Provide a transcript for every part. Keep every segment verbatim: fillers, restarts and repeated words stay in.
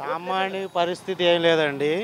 సామాన్య పరిస్థితి ఏం లేదండి.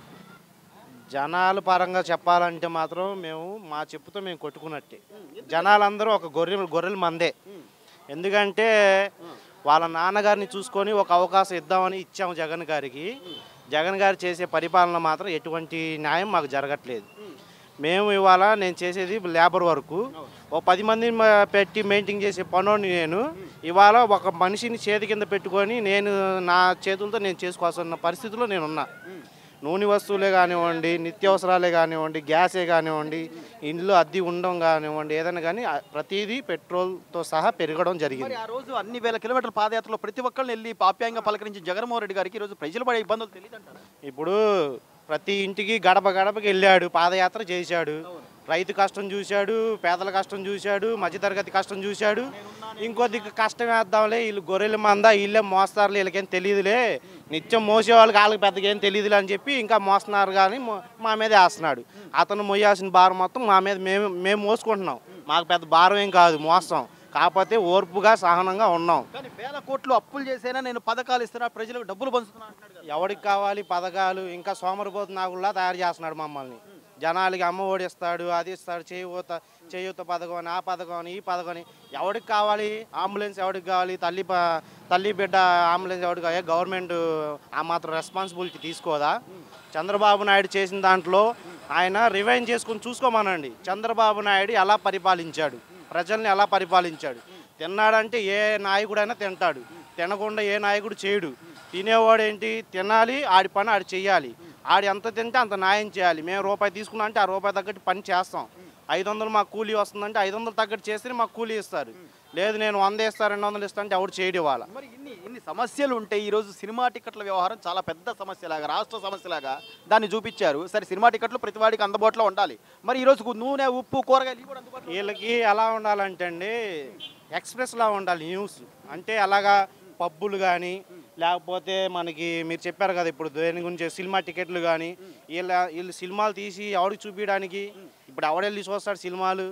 జనాల పరంగా చెప్పాలంటే మాత్రం మేము మా చెప్పుతో మేము కొట్టుకున్నట్టే. జనాలందరూ ఒక గొర్రెలు గొర్రెల మందే. ఎందుకంటే వాళ్ళ నాన్నగారిని చూసుకొని ఒక అవకాశం ఇద్దామని ఇచ్చాము జగన్ గారికి. జగన్ గారు చేసే పరిపాలన మాత్రం ఎటువంటి న్యాయం మాకు జరగట్లేదు. మేము ఇవాళ నేను చేసేది లేబర్ వర్కు. ఒక పది మందిని పెట్టి మెయింటైన్ చేసే పనోని నేను ఇవాళ ఒక మనిషిని చేతి కింద పెట్టుకొని నేను నా చేతులతో నేను చేసుకోవాల్సిన పరిస్థితిలో నేనున్నా. నూనె వస్తువులే కానివ్వండి, నిత్యావసరాలే కానివ్వండి, గ్యాసే కానివ్వండి, ఇంట్లో అద్దె ఉండడం కానివ్వండి, ఏదైనా కానీ ప్రతిదీ పెట్రోల్తో సహా పెరగడం జరిగింది. ఆ రోజు అన్ని వేల కిలోమీటర్ల పాదయాత్రలో ప్రతి ఒక్కరిని వెళ్ళి పాప్యాంగా పలకరించి జగన్మోహన్ రెడ్డి గారికి ఈరోజు ప్రజలు పడే ఇబ్బందులు తెలియదంటారు. ఇప్పుడు ప్రతి ఇంటికి గడప గడపకి వెళ్ళాడు, పాదయాత్ర చేశాడు. రైతు కష్టం చూశాడు, పేదల కష్టం చూశాడు, మధ్యతరగతి కష్టం చూశాడు. ఇంకొద్ది కష్టం వేద్దాంలే, వీళ్ళు గొర్రెల మంద, వీళ్ళే మోస్తారులే, వీళ్ళకేం తెలియదులే, నిత్యం మోసేవాళ్ళకి వాళ్ళకి పెద్దగా ఏం తెలియదులే అని చెప్పి ఇంకా మోస్తున్నారు. కానీ మా మీద వేస్తున్నాడు. అతను మోయాల్సిన భారం మొత్తం మా మీద మేము మేము మోసుకుంటున్నాం. మాకు పెద్ద భారం ఏం కాదు, మోస్తాం. కాకపోతే ఓర్పుగా సహనంగా ఉన్నాం. కానీ వేల కోట్లు అప్పులు చేసైనా నేను పథకాలు ఇస్తున్నా, ప్రజలకు డబ్బులు పంచుతున్నా. ఎవరికి కావాలి పథకాలు? ఇంకా సోమరిపోతు నాగుల్లా తయారు చేస్తున్నాడు మమ్మల్ని. జనాలకి అమ్మ ఒడి ఇస్తాడు, అది ఇస్తాడు, చేయూత చేయూత పథకం అని, ఆ పథకం అని, ఈ పథకం అని. ఎవరికి కావాలి అంబులెన్స్? ఎవరికి కావాలి తల్లి తల్లి బిడ్డ అంబులెన్స్? ఎవరికి కావాలి? గవర్నమెంట్ ఆ మాత్రం రెస్పాన్సిబిలిటీ తీసుకోదా? చంద్రబాబు నాయుడు చేసిన దాంట్లో ఆయన రివైండ్ చేసుకుని చూసుకోమనండి. చంద్రబాబు నాయుడు ఎలా పరిపాలించాడు, ప్రజల్ని ఎలా పరిపాలించాడు. తిన్నాడంటే ఏ నాయకుడైనా తింటాడు, తినకుండా ఏ నాయకుడు చేయడు. తినేవాడు ఏంటి? తినాలి, ఆడి పని ఆడి చెయ్యాలి. ఆడి ఎంత తింటే అంత న్యాయం చేయాలి. మేము రూపాయి తీసుకున్నా అంటే ఆ రూపాయి తగ్గట్టు పని చేస్తాం. ఐదు వందలు మాకు కూలీ వస్తుందంటే ఐదు వందలు తగ్గట్టు చేస్తే మాకు కూలీ ఇస్తారు. లేదు నేను వంద ఇస్తాను రెండు వందలు ఇస్తా అంటే ఎవడు చేయడం ఇవ్వాలి. మరి ఇన్ని ఇన్ని సమస్యలు ఉంటే ఈరోజు సినిమా టికెట్ల వ్యవహారం చాలా పెద్ద సమస్యలాగా, రాష్ట్ర సమస్యలాగా దాన్ని చూపించారు. సరే, సినిమా టికెట్లు ప్రతి వాడికి అందుబాటులో ఉండాలి. మరి ఈరోజు నూనె, ఉప్పు, కూరగాయలు కూడా అందుబాటులో. వీళ్ళకి ఎలా ఉండాలంటే అండి, ఎక్స్ప్రెస్లా ఉండాలి న్యూస్. అంటే అలాగా పబ్బులు కానీ, లేకపోతే మనకి మీరు చెప్పారు కదా ఇప్పుడు దేని గురించి సినిమా టికెట్లు కానీ, వీళ్ళ వీళ్ళు సినిమాలు తీసి ఎవరికి చూపించడానికి? ఇప్పుడు ఎవడెళ్ళి చూస్తాడు సినిమాలు?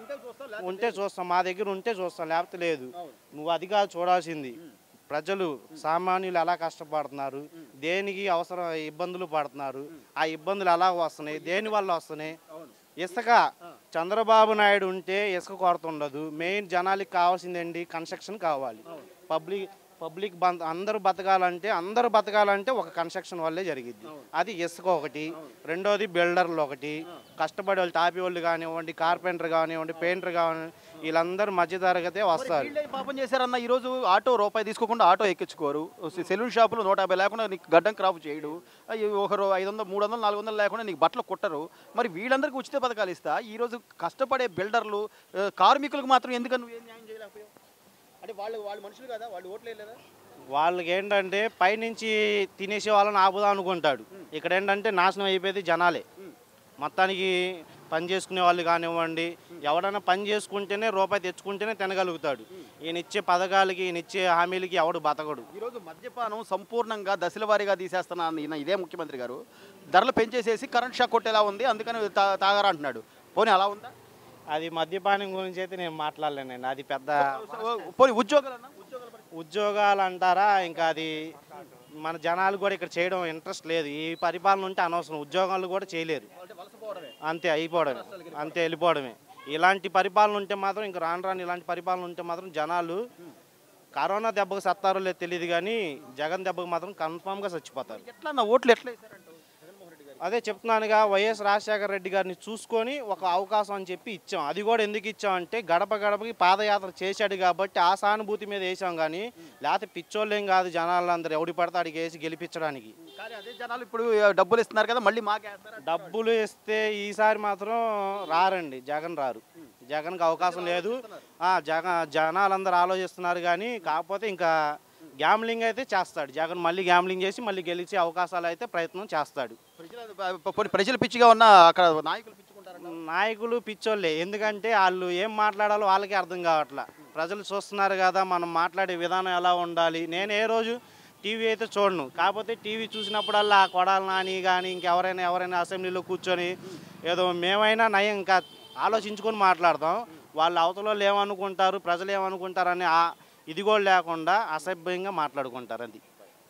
ఉంటే చూస్తాం, మా దగ్గర ఉంటే చూస్తాం, లేకపోతే లేదు. నువ్వు అది కాదు చూడాల్సింది. ప్రజలు సామాన్యులు ఎలా కష్టపడుతున్నారు, దేనికి అవసరం ఇబ్బందులు పడుతున్నారు, ఆ ఇబ్బందులు ఎలా వస్తున్నాయి, దేని వల్ల వస్తున్నాయి. ఇసుక చంద్రబాబు నాయుడు ఉంటే ఇసుక కొరత ఉండదు. మెయిన్ జనాలకి కావాల్సిందండి కన్స్ట్రక్షన్ కావాలి. పబ్లిక్ పబ్లిక్ బంద అందరూ బతకాలంటే అందరూ బతకాలంటే ఒక కన్స్ట్రక్షన్ వల్లే జరిగిద్ది. అది ఇసుక ఒకటి. రెండోది బిల్డర్లు ఒకటి. కష్టపడే వాళ్ళు టాపీ వాళ్ళు కానివ్వండి, కార్పెంటర్ కానివ్వండి, పెయింటర్ కానివ్వండి, వీళ్ళందరూ మధ్యతరగతే వస్తారు. పాపం చేశారన్న ఈరోజు ఆటో రూపాయి తీసుకోకుండా ఆటో ఎక్కించుకోరు. సెలూన్ షాపులు నూట యాభై లేకుండా నీకు గడ్డం క్రాప్ చేయడు. ఒకరు ఐదు వందలు మూడు వందలు నాలుగు వందలు లేకుండా నీకు బట్టలు కుట్టరు. మరి వీళ్ళందరికీ ఉచిత పథకాలు ఇస్తా ఈరోజు కష్టపడే బిల్డర్లు, కార్మికులకు మాత్రం ఎందుకని నువ్వు ఏం న్యాయం చేయలేకపోయావు? అంటే వాళ్ళు వాళ్ళు మనుషులు కదా, వాళ్ళు ఓట్లు వేయలేదా? వాళ్ళకి ఏంటంటే పైనుంచి తినేసే వాళ్ళని ఆపుదాం అనుకుంటాడు. ఇక్కడ ఏంటంటే నాశనం అయిపోయేది జనాలే. మొత్తానికి పని చేసుకునే వాళ్ళు కానివ్వండి, ఎవడైనా పని చేసుకుంటేనే రూపాయి తెచ్చుకుంటేనే తినగలుగుతాడు. ఈయన ఇచ్చే పథకాలకి, ఈయన ఇచ్చే హామీలకి ఎవడు బతకడు. ఈరోజు మద్యపానం సంపూర్ణంగా దశల వారీగా తీసేస్తున్నా ఈయన ఇదే ముఖ్యమంత్రి గారు. ధరలు పెంచేసేసి కరెంట్ షాక్ కొట్టేలా ఉంది, అందుకని తాగారా అంటున్నాడు. పోనీ అలా ఉందా? అది మద్యపానం గురించి అయితే నేను మాట్లాడలేనండి. అది పెద్ద పోనీ ఉద్యోగాలు ఉద్యోగాలు అంటారా, ఇంకా అది మన జనాలు కూడా ఇక్కడ చేయడం ఇంట్రెస్ట్ లేదు. ఈ పరిపాలన ఉంటే అనవసరం, ఉద్యోగాలు కూడా చేయలేరు. అంతే అయిపోవడమే, అంతే వెళ్ళిపోవడమే. ఇలాంటి పరిపాలన ఉంటే మాత్రం ఇంకా రాను రాను ఇలాంటి పరిపాలన ఉంటే మాత్రం జనాలు కరోనా దెబ్బకు సత్తారో లేదు తెలియదు కానీ జగన్ దెబ్బకు మాత్రం కన్ఫామ్గా చచ్చిపోతారు. ఎట్లా ఓట్లు ఎట్లా అదే చెప్తున్నానుగా, వైఎస్ రాజశేఖర రెడ్డి గారిని చూసుకొని ఒక అవకాశం అని చెప్పి ఇచ్చాం. అది కూడా ఎందుకు ఇచ్చామంటే గడప గడపకి పాదయాత్ర చేశాడు కాబట్టి ఆ సానుభూతి మీద వేసాం. కానీ లేకపోతే పిచ్చోళ్ళేం కాదు జనాలందరూ, ఎవడి పడితే అడిగి వేసి గెలిపించడానికి. అదే జనాలు ఇప్పుడు డబ్బులు ఇస్తున్నారు కదా, మళ్ళీ మాకే డబ్బులు ఇస్తే ఈసారి మాత్రం రారండి, జగన్ రారు. జగన్కి అవకాశం లేదు. జగన్ జనాలందరూ ఆలోచిస్తున్నారు కానీ కాకపోతే ఇంకా గ్యామ్లింగ్ అయితే చేస్తాడు జగన్. మళ్ళీ గ్యామ్లింగ్ చేసి మళ్ళీ గెలిచే అవకాశాలు అయితే ప్రయత్నం చేస్తాడు. ప్రజలు పిచ్చిగా ఉన్న అక్కడ నాయకులు పిచ్చుకుంటారు. నాయకులు పిచ్చోళ్ళే, ఎందుకంటే వాళ్ళు ఏం మాట్లాడాలో వాళ్ళకే అర్థం కావట్లా. ప్రజలు చూస్తున్నారు కదా మనం మాట్లాడే విధానం ఎలా ఉండాలి. నేను ఏ రోజు టీవీ అయితే చూడను, కాకపోతే టీవీ చూసినప్పుడల్లా కొడాలి నాని కానీ ఇంకెవరైనా ఎవరైనా అసెంబ్లీలో కూర్చొని ఏదో మేమైనా నయం ఇంకా ఆలోచించుకొని మాట్లాడతాం. వాళ్ళు అవతల వాళ్ళు ఏమనుకుంటారు, ప్రజలు ఏమనుకుంటారని ఇది కూడా లేకుండా అసభ్యంగా మాట్లాడుకుంటారు. అది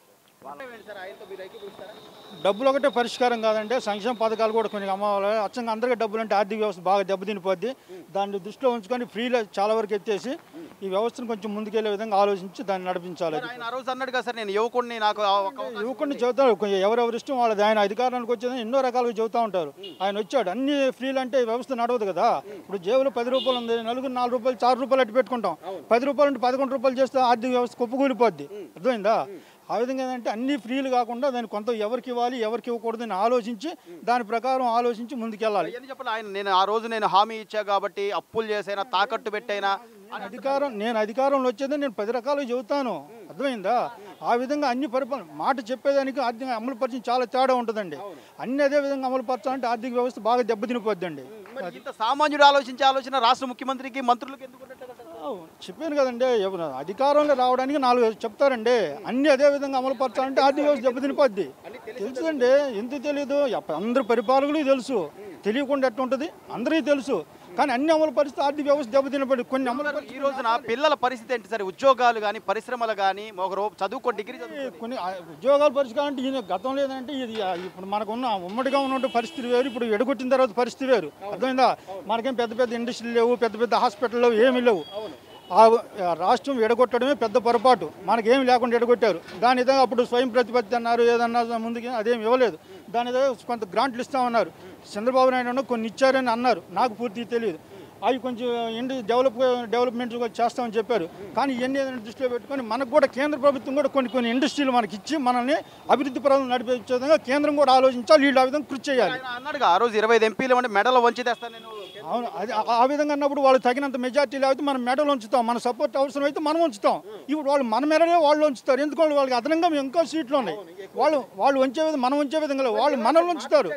డబ్బులు ఒకటే పరిష్కారం కాదంటే సంక్షేమ పథకాలు కూడా కొన్ని అమ్మవాలి. అచ్చంగా అందరికీ డబ్బులు అంటే ఆర్థిక వ్యవస్థ బాగా దెబ్బతినిపోద్ది. దాన్ని దృష్టిలో ఉంచుకొని ఫ్రీలో చాలా వరకు ఎత్తేసి ఈ వ్యవస్థను కొంచెం ముందుకెళ్లే విధంగా ఆలోచించి దాన్ని నడిపించాలి. ఆ రోజు అన్నాడు కదా సార్, నేను యువకుడిని, నాకు యువకుడిని చెబుతారు, ఎవరెవరి ఇష్టం వాళ్ళది. ఆయన అధికారానికి వచ్చేది ఎన్నో రకాలుగా చెబుతూ ఉంటారు. ఆయన వచ్చాడు అన్ని ఫ్రీలు అంటే వ్యవస్థ నడవదు కదా. ఇప్పుడు జేబులో పది రూపాయలు ఉంది, నలుగురు నాలుగు రూపాయలు చారు రూపాయలు అట్టు పెట్టుకుంటాం. పది రూపాయలు అంటే పదకొండు రూపాయలు చేస్తే ఆర్థిక వ్యవస్థ కుప్పకూలిపోద్ది. అర్థమైందా? ఆ విధంగా ఏంటంటే అన్ని ఫ్రీలు కాకుండా దాన్ని కొంత ఎవరికి ఇవ్వాలి ఎవరికి ఇవ్వకూడదని ఆలోచించి దాని ప్రకారం ఆలోచించి ముందుకెళ్ళాలి. చెప్పాలి ఆయన నేను ఆ రోజు నేను హామీ ఇచ్చా కాబట్టి అప్పులు చేసైనా తాకట్టు పెట్టైనా అధికారం నేను అధికారంలో వచ్చేది నేను పది రకాలుగా చెబుతాను. అర్థమైందా? ఆ విధంగా అన్ని పరిపాలన మాట చెప్పేదానికి ఆర్థిక అమలు పరిచయం చాలా తేడా ఉంటుందండి. అన్ని అదే విధంగా అమలు పరచాలంటే ఆర్థిక వ్యవస్థ బాగా దెబ్బతినిపోద్దండి. సామాన్యుడు ఆలోచించే ఆలోచన రాష్ట్ర ముఖ్యమంత్రికి మంత్రులకు ఎందుకు చెప్పాను కదండి, అధికారంలో రావడానికి నాలుగు చెప్తారండి. అన్ని అదే విధంగా అమలు పరచాలంటే ఆర్థిక వ్యవస్థ దెబ్బతినిపోద్ది. తెలుసుదండి, ఎందుకు తెలియదు? అందరు పరిపాలకులు తెలుసు, తెలియకుండా ఎట్లుంటుంది అందరికీ తెలుసు. కానీ అన్ని అమలు పరిస్థితి ఆర్థిక వ్యవస్థ దెబ్బతినపడి కొన్ని అమలు. ఈ రోజున పిల్లల పరిస్థితి ఏంటి సరే? ఉద్యోగాలు కానీ పరిశ్రమలు కానీ ఒక చదువుకో డిగ్రీ కొన్ని ఉద్యోగాల పరిస్థితి అంటే ఈయన గతం లేదంటే ఇది ఇప్పుడు మనకున్న ఉమ్మడిగా ఉన్న పరిస్థితి వేరు, ఇప్పుడు ఎడగొట్టిన తర్వాత పరిస్థితి వేరు. అర్థమైందా? మనకేం పెద్ద పెద్ద ఇండస్ట్రీలు లేవు, పెద్ద పెద్ద హాస్పిటల్ లేవు, ఏమీ లేవు. ఆ రాష్ట్రం ఎడగొట్టడమే పెద్ద పొరపాటు. మనకేమి లేకుండా ఎడగొట్టారు. దాని విధంగా అప్పుడు స్వయం ప్రతిపత్తి అన్నారు, ఏదన్నా ముందుకి అదేమి ఇవ్వలేదు. దాని కొంత గ్రాంట్లు ఇస్తామన్నారు. చంద్రబాబు నాయుడు కొన్ని ఇచ్చారని అన్నారు, నాకు పూర్తిగా తెలియదు. అవి కొంచెం ఇండి డెవలప్ డెవలప్మెంట్ చేస్తామని చెప్పారు. కానీ ఇవన్నీ ఏదైనా దృష్టిలో పెట్టుకొని మనకు కూడా కేంద్ర ప్రభుత్వం కూడా కొన్ని కొన్ని ఇండస్ట్రీలు మనకి ఇచ్చి మనల్ని అభివృద్ధి పరంగా నడిపించే విధంగా కేంద్రం కూడా ఆలోచించాలి. వీళ్ళు ఆ విధంగా కృషి చేయాలి. అన్నాడు ఆ రోజు ఇరవై ఐదు ఎంపీలు అంటే మెడలో వంచి తెస్తాను నేను. అవును, అది ఆ విధంగా అన్నప్పుడు వాళ్ళు తగినంత మెజార్టీ లేకపోతే మనం మెడలు ఉంచుతాం, మన సపోర్ట్ అవసరం అయితే మనం ఉంచుతాం. ఇప్పుడు వాళ్ళు మన మెడలే వాళ్ళు ఉంచుతారు. ఎందుకంటే వాళ్ళకి అదనంగా ఇంకో సీట్లు ఉన్నాయి. వాళ్ళు వాళ్ళు ఉంచే విధంగా మనం ఉంచే విధంగా వాళ్ళు మనల్ని ఉంచుతారు.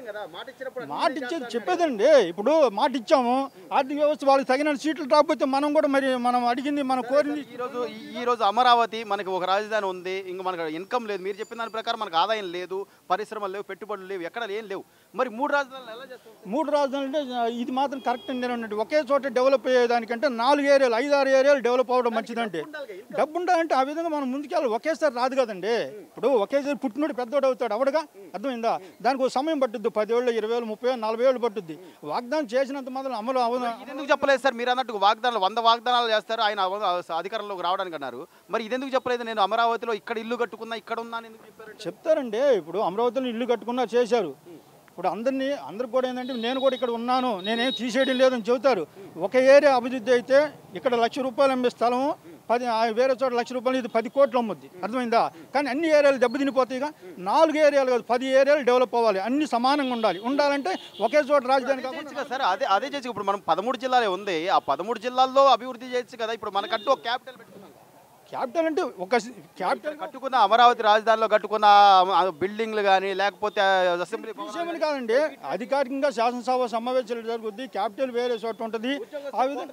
మాట ఇచ్చేది చెప్పేదండి. ఇప్పుడు మాట ఇచ్చాము, ఆర్థిక వ్యవస్థ వాళ్ళకి తగిన సీట్లు రాకపోతే మనం కూడా మరి మనం అడిగింది మనం కోరింది. ఈరోజు ఈ రోజు అమరావతి మనకి ఒక రాజధాని ఉంది, ఇంకా మనకు ఇన్కమ్ లేదు. మీరు చెప్పిన దాని ప్రకారం మనకు ఆదాయం లేదు, పరిశ్రమలు లేవు, పెట్టుబడులు లేవు, ఎక్కడ ఏం లేవు. మరి మూడు రాజధానులు ఎలా చేస్తారు? మూడు రాజధానులు అంటే ఇది మాత్రం కరెక్ట్ నేను అన్నట్టు. ఒకే చోట డెవలప్ అయ్యేదానికంటే నాలుగు ఏరియాలు ఐదు ఆరు ఏరియాలు డెవలప్ అవ్వడం మంచిదంటే. డబ్బు ఉండాలంటే ఆ విధంగా మనం ముందుకెళ్ళాలి. ఒకేసారి రాదు కదండి. ఇప్పుడు ఒకేసారి పుట్టినోడు పెద్దోడు అవుతాడు అవడగా. అర్థమైందా? దానికి ఒక సమయం పట్టుద్ది. పదేళ్ళు ఇరవై వేలు ముప్పై వేలు నలభై ఏళ్ళు పట్టుద్ది. వాగ్దానం చేసినంత మాత్రం అమలు అవ్వదు. ఎందుకు చెప్పలేదు సార్? మీరు అన్నట్టు వాగ్దానాలు వంద వాగ్దానాలు చేస్తారు, ఆయన అధికారంలోకి రావడానికి అన్నారు. మరి ఇదెందుకు చెప్పలేదు? నేను అమరావతిలో ఇక్కడ ఇల్లు కట్టుకున్నా, ఇక్కడ ఉన్నాను ఎందుకు చెప్పారు? చెప్తారండి. ఇప్పుడు అమరావతిలో ఇల్లు కట్టుకున్నా చేశారు. ఇప్పుడు అందరినీ అందరికి కూడా ఏంటంటే నేను కూడా ఇక్కడ ఉన్నాను, నేనేం తీసేయడం లేదని చెబుతారు. ఒక ఏరియా అభివృద్ధి అయితే ఇక్కడ లక్ష రూపాయలు అమ్మే స్థలం పది వేరే చోట లక్ష రూపాయలు ఇది పది కోట్లు అమ్ముద్ది. అర్థమైందా? కానీ అన్ని ఏరియాలు దెబ్బతినిపోతాయిగా. నాలుగు ఏరియాలు కాదు పది ఏరియాలు డెవలప్ అవ్వాలి, అన్ని సమానంగా ఉండాలి. ఉండాలంటే ఒకే చోట రాజధాని కాకుండా సార్ అదే అదే చేసి ఇప్పుడు మనం పదమూడు జిల్లాలే ఉంది, ఆ పదమూడు జిల్లాల్లో అభివృద్ధి చేయొచ్చు కదా. ఇప్పుడు మనకంటూ ఒక క్యాపిటల్ పెట్టుకున్నాం. క్యాపిటల్ అంటే ఒక క్యాపిటల్ కట్టుకున్న అమరావతి రాజధానిలో కట్టుకున్న బిల్డింగ్లు కానీ లేకపోతే అసెంబ్లీ విషయం కాదండి. అధికారికంగా శాసనసభ సమావేశాలు జరుగుద్ది, క్యాపిటల్ వేరే చోట ఉంటుంది. ఆ విధంగా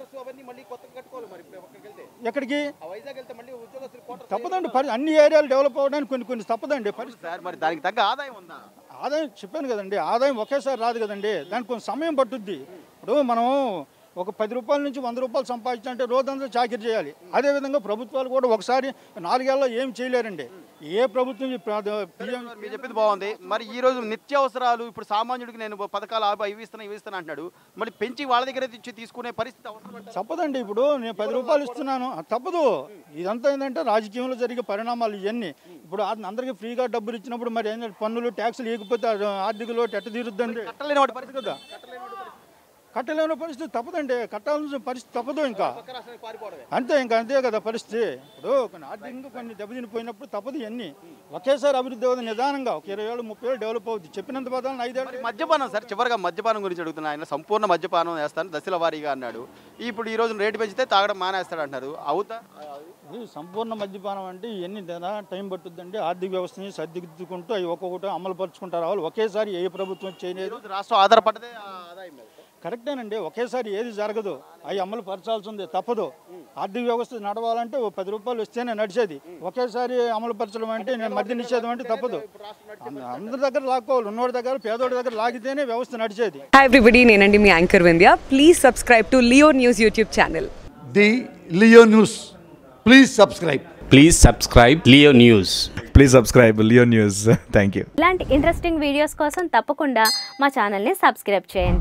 ఎక్కడికి తప్పదండి. అన్ని ఏరియాలు డెవలప్ అవ్వడానికి కొన్ని కొన్ని తప్పదండి పరిస్థితి. మరి దానికి తగ్గ ఆదాయం ఉందా? ఆదాయం చెప్పాను కదండి, ఆదాయం ఒకేసారి రాదు కదండి. దానికి కొంచెం సమయం పట్టుద్ది. ఇప్పుడు మనం ఒక పది రూపాయల నుంచి వంద రూపాయలు సంపాదించాలంటే రోజంతా చాకరీ చేయాలి. అదేవిధంగా ప్రభుత్వాలు కూడా ఒకసారి నాలుగేళ్ళలో ఏం చేయలేరండి. ఏ ప్రభుత్వం మీరు చెప్పింది బాగుంది. మరి ఈ రోజు నిత్యావసరాలు ఇప్పుడు సామాన్యుడికి నేను పథకాలు ఇవి ఇస్తాను ఇవి ఇస్తాను అంటున్నాడు. మరి పెంచి వాళ్ళ దగ్గర తెచ్చి తీసుకునే పరిస్థితి అవసరం తప్పదండి. ఇప్పుడు నేను పది రూపాయలు ఇస్తున్నాను తప్పదు. ఇదంతా ఏంటంటే రాజకీయంలో జరిగే పరిణామాలు ఇవన్నీ. ఇప్పుడు అందరికీ ఫ్రీగా డబ్బులు ఇచ్చినప్పుడు మరి ఏంటంటే పన్నులు ట్యాక్సులు ఇవ్వకపోతే ఆర్థిక లోటు ఎట్ట తీరుద్దండి? కట్టలేని వాటి పరిస్థితి కదా. కట్టలేని పరిస్థితి తప్పదండి. కట్టాల్సిన పరిస్థితి తప్పదు. ఇంకా అంతే ఇంకా అంతే కదా పరిస్థితి. ఇప్పుడు కొన్ని ఆర్థికంగా కొన్ని దెబ్బతినిపోయినప్పుడు తప్పదు. ఇవన్నీ ఒకేసారి అభివృద్ధి అవుతుంది నిదానంగా. ఒక ఇరవై ఏళ్ళు ముప్పై ఏళ్ళు డెవలప్ అవుతుంది. చెప్పినంత పదాలను ఐదేళ్ళు. మద్యపానం సార్ చివరిగా మద్యపానం గురించి అడుగుతున్నా. ఆయన సంపూర్ణ మద్యపానం వేస్తాను దశల వారీగా అన్నాడు. ఇప్పుడు ఈ రోజు రేటు పెంచితే తాగడం మానేస్తాడు అంటారు. అవుతా? సంపూర్ణ మద్యపానం అంటే ఇవన్నీ టైం పట్టుద్దండి. ఆర్థిక వ్యవస్థని సర్దిద్దుకుంటూ అవి ఒక్కొక్కటి అమలు పరుచుకుంటూ రావాలి. ఒకేసారి ఏ ప్రభుత్వం చేయలేదు. రాష్ట్రం ఆధారపడదే ఆదాయం కరెక్టేనండి. ఒకేసారి ఏది జరగదు, అవి అమలు పరచాల్సిందే తప్పదు. ఆర్థిక వ్యవస్థ నడవాలంటే ఓ పది రూపాయలు వస్తేనే నడిచేది. ఒకేసారి అమలు పరచడం అంటే నేను మద్య నిషేధం అంటే తప్పదు. అందరి దగ్గర లాక్కోవాలి. ఉన్నోడి దగ్గర పేదోడి దగ్గర లాగితేనే వ్యవస్థ నడిచేది. హాయ్ ఎవ్రీబడి, నేనండి మీ anchor Vindhya. Please subscribe to Leo News YouTube channel. The Leo News please subscribe. Please subscribe Leo News. Please subscribe Leo News. Thank you. ఇలాంటి ఇంట్రెస్టింగ్ వీడియోస్ కోసం తప్పకుండా మా ఛానల్ని సబ్స్క్రైబ్ చేయండి.